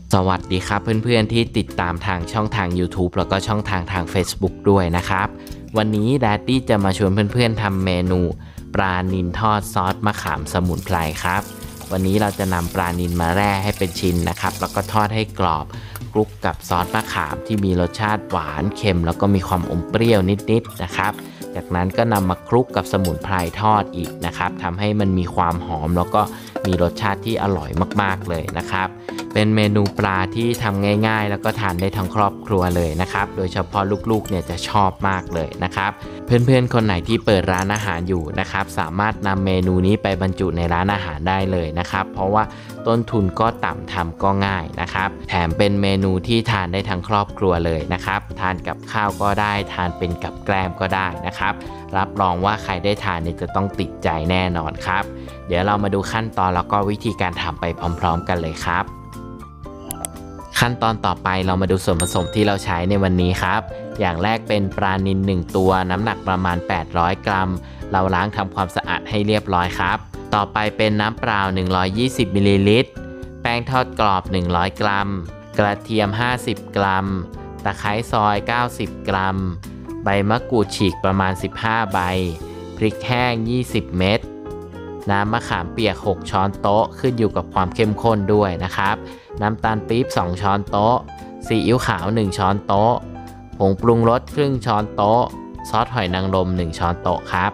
สวัสดีครับเพื่อนๆที่ติดตามทางช่องทาง YouTube แล้วก็ช่องทาง Facebook ด้วยนะครับวันนี้แดดดี้จะมาชวนเพื่อนๆทำเมนูปลานิลทอดซอสมะขามสมุนไพรครับวันนี้เราจะนำปลานิลมาแร่ให้เป็นชิ้นนะครับแล้วก็ทอดให้กรอบคลุกกับซอสมะขามที่มีรสชาติหวานเค็มแล้วก็มีความอมเปรี้ยวนิดๆนะครับจากนั้นก็นำมาคลุกกับสมุนไพรทอดอีกนะครับทำให้มันมีความหอมแล้วก็มีรสชาติที่อร่อยมากๆเลยนะครับเป็นเมนูปลาที่ทำง่ายๆแล้วก็ทานได้ทั้งครอบครัวเลยนะครับโดยเฉพาะลูกๆเนี่ยจะชอบมากเลยนะครับเพื่อนๆคนไหนที่เปิดร้านอาหารอยู่นะครับสามารถนำเมนูนี้ไปบรรจุในร้านอาหารได้เลยนะครับเพราะว่าต้นทุนก็ต่ำทำก็ง่ายนะครับแถมเป็นเมนูที่ทานได้ทั้งครอบครัวเลยนะครับทานกับข้าวก็ได้ทานเป็นกับแกล้มก็ได้นะครับรับรองว่าใครได้ทานเนี่ยจะต้องติดใจแน่นอนครับเดี๋ยวเรามาดูขั้นตอนแล้วก็วิธีการทำไปพร้อมๆกันเลยครับขั้นตอนต่อไปเรามาดูส่วนผสมที่เราใช้ในวันนี้ครับอย่างแรกเป็นปลานิล1ตัวน้ำหนักประมาณ800 กรัมเราล้างทำความสะอาดให้เรียบร้อยครับต่อไปเป็นน้ำเปล่า120มิลลิลิตรแป้งทอดกรอบ100 กรัมกระเทียม50 กรัมตะไคร้ซอย90 กรัมใบมะกรูดฉีกประมาณ15ใบพริกแห้ง20 เม็ดน้ำมะขามเปียก6ช้อนโต๊ะขึ้นอยู่กับความเข้มข้นด้วยนะครับน้ำตาลปี๊บ2ช้อนโต๊ะซีอิ๊วขาว1ช้อนโต๊ะผงปรุงรสครึ่งช้อนโต๊ะซอสหอยนางรม1ช้อนโต๊ะครับ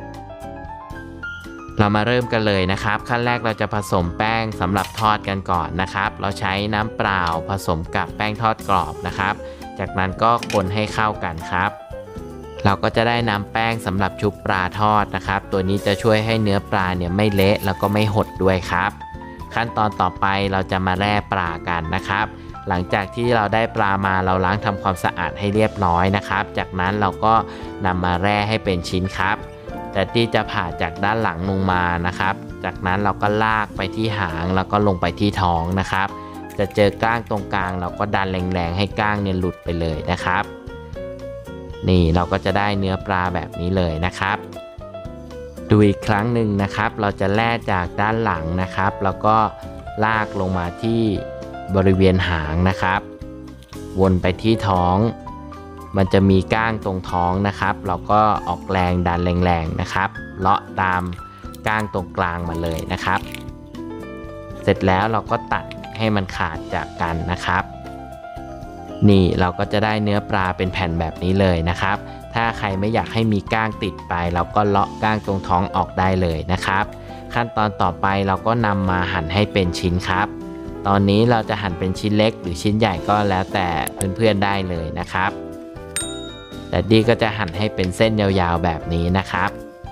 เรามาเริ่มกันเลยนะครับขั้นแรกเราจะผสมแป้งสำหรับทอดกันก่อนนะครับเราใช้น้ำเปล่าผสมกับแป้งทอดกรอบนะครับจากนั้นก็คนให้เข้ากันครับเราก็จะได้น้ำแป้งสำหรับชุบปลาทอดนะครับตัวนี้จะช่วยให้เนื้อปลาเนี่ยไม่เละแล้วก็ไม่หดด้วยครับขั้นตอนต่อไปเราจะมาแล่ปลากันนะครับหลังจากที่เราได้ปลามาเราล้างทำความสะอาดให้เรียบร้อยนะครับจากนั้นเราก็นำมาแล่ให้เป็นชิ้นครับแต่ที่จะผ่าจากด้านหลังลงมานะครับจากนั้นเราก็ลากไปที่หางแล้วก็ลงไปที่ท้องนะครับจะเจอก้างตรงกลางเราก็ดันแรงๆให้ก้างเนี่ยหลุดไปเลยนะครับนี่เราก็จะได้เนื้อปลาแบบนี้เลยนะครับดูอีกครั้งหนึ่งนะครับเราจะแล่จากด้านหลังนะครับแล้วก็ลากลงมาที่บริเวณหางนะครับวนไปที่ท้องมันจะมีก้างตรงท้องนะครับเราก็ออกแรงดันแรงๆนะครับเลาะตามก้างตรงกลางมาเลยนะครับเสร็จแล้วเราก็ตัดให้มันขาดจากกันนะครับนี่เราก็จะได้เนื้อปลาเป็นแผ่นแบบนี้เลยนะครับถ้าใครไม่อยากให้มีก้างติดไปเราก็เลาะก้างตรงท้องออกได้เลยนะครับขั้นตอนต่อไปเราก็นำมาหั่นให้เป็นชิ้นครับตอนนี้เราจะหั่นเป็นชิ้นเล็กหรือชิ้นใหญ่ก็แล้วแต่เพื่อนๆได้เลยนะครับแต่ดีก็จะหั่นให้เป็นเส้นยาวๆแบบนี้นะครับ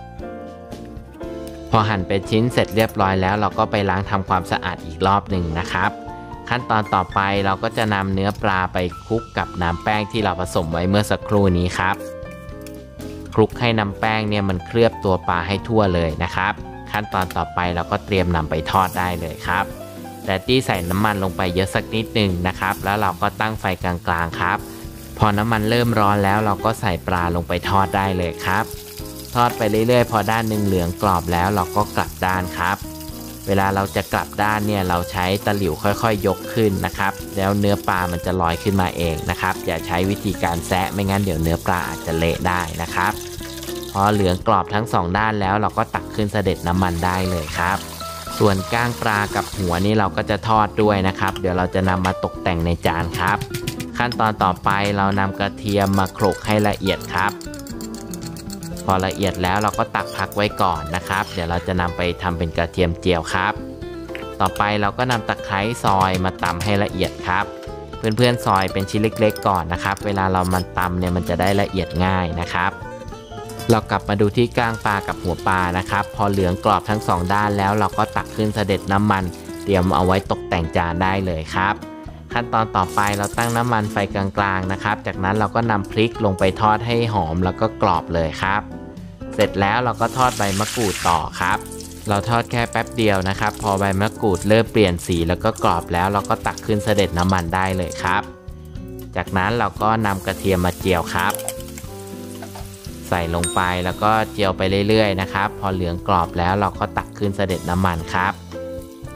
พอหั่นเป็นชิ้นเสร็จเรียบร้อยแล้วเราก็ไปล้างทำความสะอาดอีกรอบหนึ่งนะครับขั้นตอนต่อไปเราก็จะนำเนื้อปลาไปคลุกกับน้ำแป้งที่เราผสมไว้เมื่อสักครู่นี้ครับคลุกให้น้ำแป้งเนี่ยมันเคลือบตัวปลาให้ทั่วเลยนะครับขั้นตอนต่อไปเราก็เตรียมนำไปทอดได้เลยครับแต่ที่ใส่น้ำมันลงไปเยอะสักนิดนึงนะครับแล้วเราก็ตั้งไฟกลางๆครับพอน้ำมันเริ่มร้อนแล้วเราก็ใส่ปลาลงไปทอดได้เลยครับทอดไปเรื่อยๆพอด้านหนึ่งเหลืองกรอบแล้วเราก็กลับด้านครับเวลาเราจะกลับด้านเนี่ยเราใช้ตะหลิวค่อยๆยกขึ้นนะครับแล้วเนื้อปลามันจะลอยขึ้นมาเองนะครับอย่าใช้วิธีการแซะไม่งั้นเดี๋ยวเนื้อปลาอาจจะเละได้นะครับพอเหลืองกรอบทั้ง2ด้านแล้วเราก็ตักขึ้นเสด็จน้ำมันได้เลยครับส่วนก้างปลากับหัวนี่เราก็จะทอดด้วยนะครับเดี๋ยวเราจะนำมาตกแต่งในจานครับขั้นตอนต่อไปเรานำกระเทียมมาโขลกให้ละเอียดครับพอละเอียดแล้วเราก็ตักพักไว้ก่อนนะครับเดี๋ยวเราจะนำไปทำเป็นกระเทียมเจียวครับต่อไปเราก็นำตะไคร้ซอยมาตำให้ละเอียดครับเพื่อนๆซอยเป็นชิ้นเล็กๆก่อนนะครับเวลาเรามันตำเนี่ยมันจะได้ละเอียดง่ายนะครับเรากลับมาดูที่ก้างปลากับหัวปลานะครับพอเหลืองกรอบทั้ง2ด้านแล้วเราก็ตักขึ้นเสด็จน้ำมันเตรียมเอาไว้ตกแต่งจานได้เลยครับขั้นตอนต่อไปเราตั้งน้ำมันไฟกลางๆนะครับจากนั้นเราก็นำพริกลงไปทอดให้หอมแล้วก็กรอบเลยครับเสร็จแล้วเราก็ทอดใบมะกรูดต่อครับเราทอดแค่แป๊บเดียวนะครับพอใบมะกรูดเริ่มเปลี่ยนสีแล้วก็กรอบแล้วเราก็ตักขึ้นเสด็จน้ำมันได้เลยครับจากนั้นเราก็นำกระเทียมมาเจียวครับใส่ลงไปแล้วก็เจียวไปเรื่อยๆนะครับพอเหลืองกรอบแล้วเราก็ตักขึ้นเสด็จน้ำมันครับ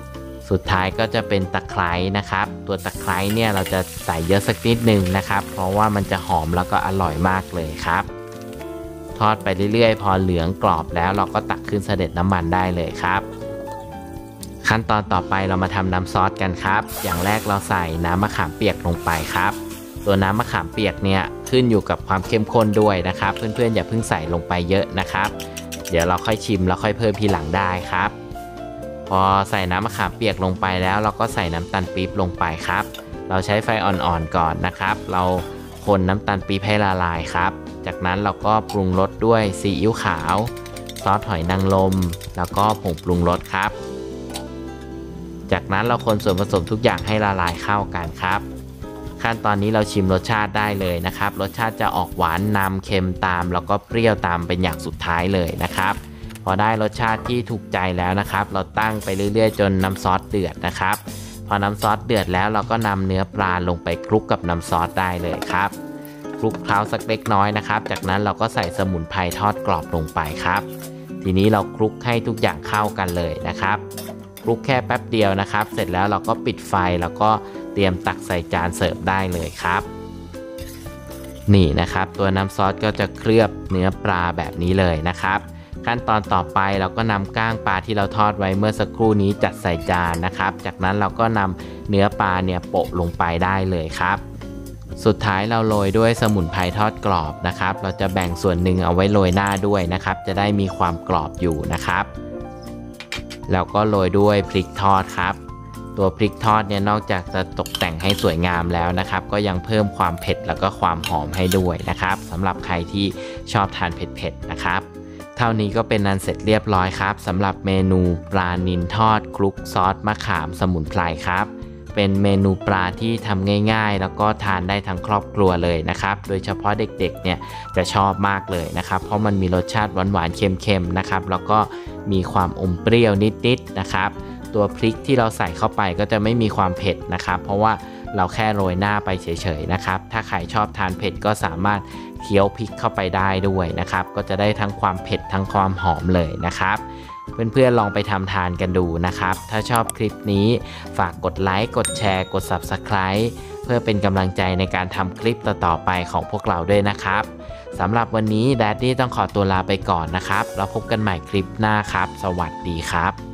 สุดท้ายก็จะเป็นตะไคร้นะครับตัวตะไคร้เนี่ยเราจะใส่เยอะสักนิดนึงนะครับเพราะว่ามันจะหอมแล้วก็อร่อยมากเลยครับทอดไปเรื่อยๆพอเหลืองกรอบแล้วเราก็ตักขึ้นเสด็จน้ำมันได้เลยครับขั้นตอนต่อไปเรามาทำน้ำซอสกันครับอย่างแรกเราใส่น้ำมะขามเปียกลงไปครับตัวน้ำมะขามเปียกเนี่ยขึ้นอยู่กับความเข้มข้นด้วยนะครับเพื่อนๆอย่าเพิ่งใส่ลงไปเยอะนะครับเดี๋ยวเราค่อยชิมแล้วค่อยเพิ่มทีหลังได้ครับพอใส่น้ำมะขามเปียกลงไปแล้วเราก็ใส่น้ำตาลปี๊บลงไปครับเราใช้ไฟอ่อนๆก่อนนะครับเราคนน้ำตาลปี๊บให้ละลายครับจากนั้นเราก็ปรุงรสด้วยซีอิ๊วขาวซอสหอยนางรมแล้วก็ผงปรุงรสครับจากนั้นเราคนส่วนผสมทุกอย่างให้ละลายเข้ากันครับขั้นตอนนี้เราชิมรสชาติได้เลยนะครับรสชาติจะออกหวานนำเค็มตามแล้วก็เปรี้ยวตามเป็นอย่างสุดท้ายเลยนะครับพอได้รสชาติที่ถูกใจแล้วนะครับเราตั้งไปเรื่อยๆจนน้ำซอสเดือดนะครับพอน้ำซอสเดือดแล้วเราก็นำเนื้อปลาลงไปคลุกกับน้ำซอสได้เลยครับคลุกเคล้าสักเล็กน้อยนะครับจากนั้นเราก็ใส่สมุนไพรทอดกรอบลงไปครับทีนี้เราคลุกให้ทุกอย่างเข้ากันเลยนะครับคลุกแค่แป๊บเดียวนะครับเสร็จแล้วเราก็ปิดไฟแล้วก็เตรียมตักใส่จานเสิร์ฟได้เลยครับนี่นะครับตัวน้ำซอสก็จะเคลือบเนื้อปลาแบบนี้เลยนะครับขั้นตอนต่อไปเราก็นำก้างปลาที่เราทอดไว้เมื่อสักครู่นี้จัดใส่จานนะครับจากนั้นเราก็นำเนื้อปลาเนี่ยโปะลงไปได้เลยครับสุดท้ายเราโรยด้วยสมุนไพรทอดกรอบนะครับเราจะแบ่งส่วนหนึ่งเอาไว้โรยหน้าด้วยนะครับจะได้มีความกรอบอยู่นะครับแล้วก็โรยด้วยพริกทอดครับตัวพริกทอดเนี่ยนอกจากจะตกแต่งให้สวยงามแล้วนะครับก็ยังเพิ่มความเผ็ดแล้วก็ความหอมให้ด้วยนะครับสำหรับใครที่ชอบทานเผ็ดๆนะครับเท่านี้ก็เป็นอันเสร็จเรียบร้อยครับสำหรับเมนูปลานิลทอดคลุกซอสมะขามสมุนไพรครับเป็นเมนูปลาที่ทำง่ายๆแล้วก็ทานได้ทั้งครอบครัวเลยนะครับโดยเฉพาะเด็กๆเนี่ยจะชอบมากเลยนะครับเพราะมันมีรสชาติหวานๆเค็มๆนะครับแล้วก็มีความอมเปรี้ยวนิดๆนะครับตัวพริกที่เราใส่เข้าไปก็จะไม่มีความเผ็ดนะครับเพราะว่าเราแค่โรยหน้าไปเฉยๆนะครับถ้าใครชอบทานเผ็ดก็สามารถเคี้ยวพริกเข้าไปได้ด้วยนะครับก็จะได้ทั้งความเผ็ดทั้งความหอมเลยนะครับเพื่อนๆลองไปทำทานกันดูนะครับถ้าชอบคลิปนี้ฝากกดไลค์กดแชร์กด Subscribe เพื่อเป็นกำลังใจในการทำคลิปต่อๆไปของพวกเราด้วยนะครับสำหรับวันนี้แดดดี้ต้องขอตัวลาไปก่อนนะครับแล้วพบกันใหม่คลิปหน้าครับสวัสดีครับ